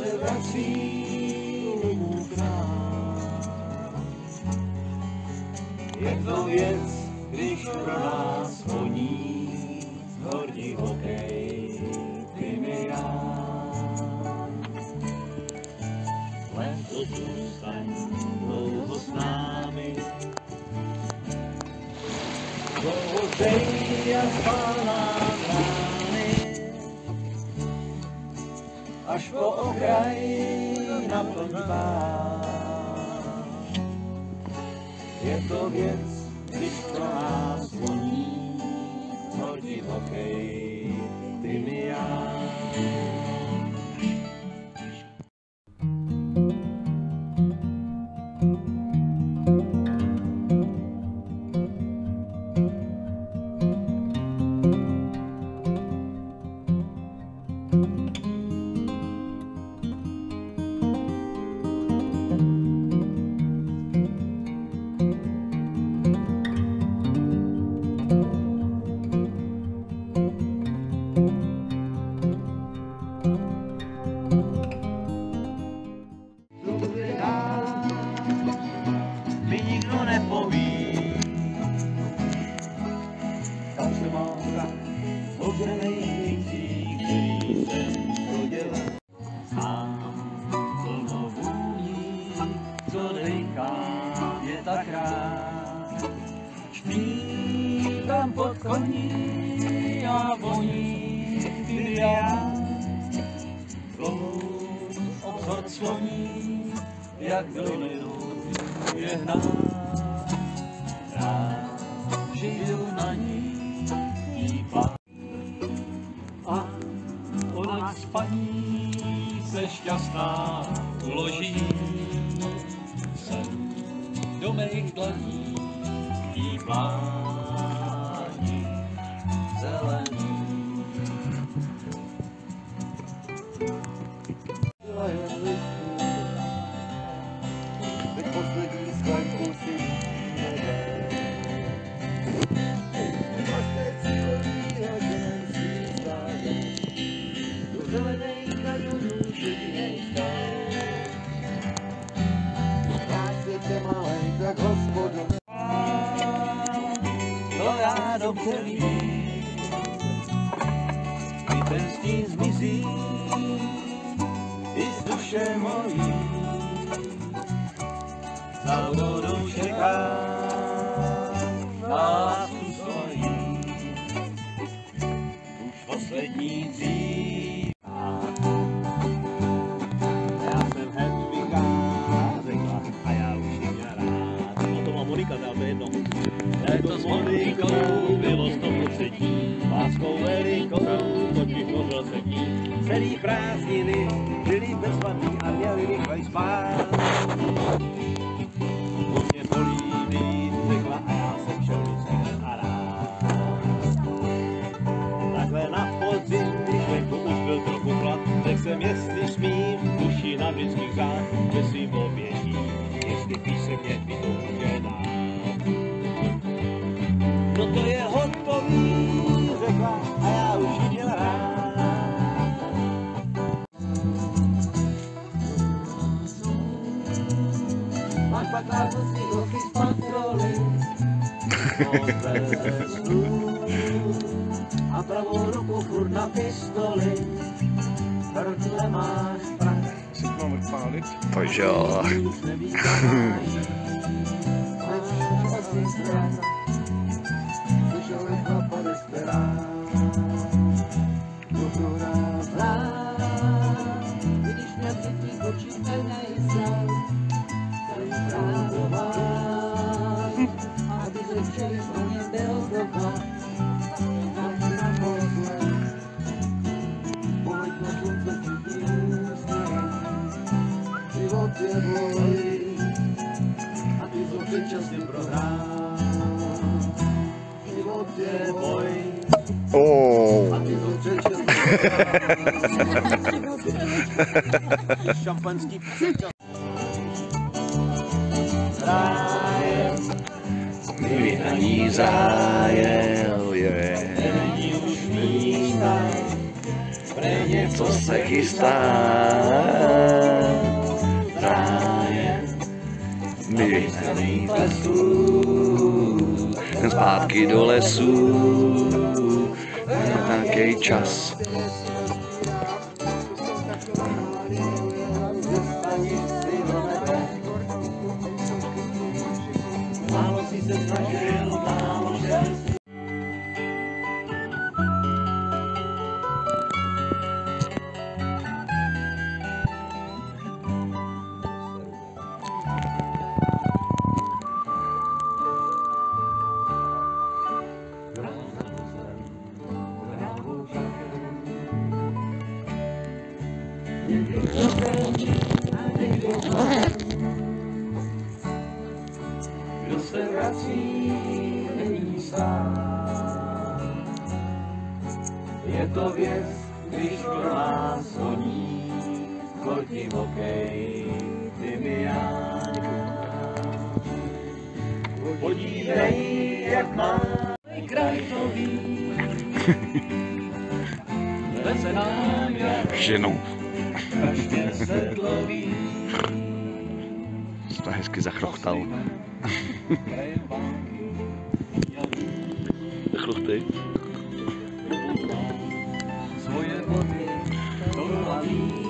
vrací mu král. Je to věc, když pro nás voní hordí hokej, ty mi já. Len to zůstaň dlouho s námi, dlouho dej a spálná brány, až po okraj naplň pár. Je to věc, když pro nás voní hordí hokej, ty mi já. Je tak rád, špí tam pod koní a voní ty já. Obzor sloní, jak dolinu je hnát. Rád žiju na ní pár. A ona k spaní se šťastná uloží. Do mých dlaní jí plání zelený. Teď poslední sklenku si nebe. Pastecí chodí hodin si stále. Do zelenej každodu šedinej stále. Světě malej, tak hospodu. To já dobře vím, kdy ten stín zmizí i z duše mojí. Za vodou čeká, na lásku stojí, už poslední dřív. Já jsem Hedviga řekla a já už ji měla rád. No to má Monika, to je jedno. Léto s Monikou bylo 100%, láskou velikou, totiž mořil se ní. Celý prázdniny byli bezvadní a měli rychlej spát. Mě to líbí, řekla a já jsem černicen a rád. Takhle na podzim, když venku už byl trochu chlad, řekl jsem, jestli smím, duši na vždyckých řád, že si oběžím, jestli písemně mi to může dát. No to je hotový, řekla a já už ji měla rád. Máš pak svý holky z patroly, a pravou ruku furt na pistoli, hrdle máš prach. Si to mám odpálit? Pojď jo. Když mě třetí oči nejsou, celý králová, aby se všechno mě byl doba. Na pozle, pojď na slunce čutí úsměv, život je boj, a ty jsou předčasně prohrál. Život je boj, a ty jsou předčasně prohrál. Šampanský předčas. Rájem, kdyby na ní zájem, není už místa, něco se chystá. Zájem vyhraných lesů, zpátky do lesů, nějaký čas. Málo si se snažil, málo šel. Kdo se vrací, není sám. Je to věc, když pro nás honí, chodí hokej, ty mi Jáňku. Podívej, jak má krajtový. Leze nám jak ženou. kaštěr sedlový. To hezky zachrochtal. Chruchtej. Svoje boty, to baví.